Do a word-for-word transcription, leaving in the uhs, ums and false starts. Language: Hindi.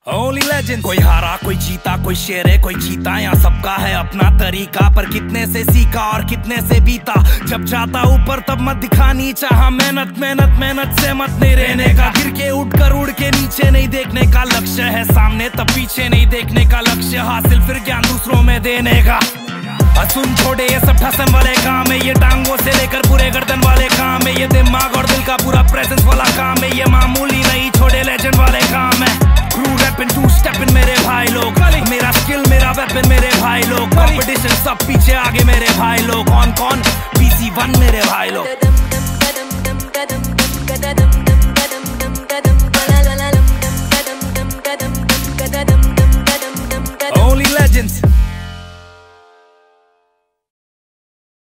Only legends। कोई हारा कोई जीता, कोई शेर है कोई जीता, यहाँ सबका है अपना तरीका, पर कितने से सीखा और कितने से बीता। जब जाता ऊपर तब मत दिखानी चाहा, मेहनत मेहनत मेहनत से मत नहीं रहने का। गिर के उठ कर उड़ के नीचे नहीं देखने का, लक्ष्य है सामने तब पीछे नहीं देखने का। लक्ष्य हासिल फिर ज्ञान दूसरों में देने का। सुन छोड़े ये सब ठसन वाले काम है, ये टांगों से लेकर पूरे गर्दन वाले काम है, ये दिमाग और दिल का पूरा प्रेजेंस वाला काम है, ये मामूली नहीं छोड़े लेजेंड वाले काम है। क्रू रैपिंग टू स्टेपिंग मेरे भाई लोग, मेरा स्किल मेरा वेपन मेरे भाई लोग, कंपटीशन सब पीछे आगे मेरे भाई लोग। कौन कौन बीसी वन मेरे भाई लोग। Only legends।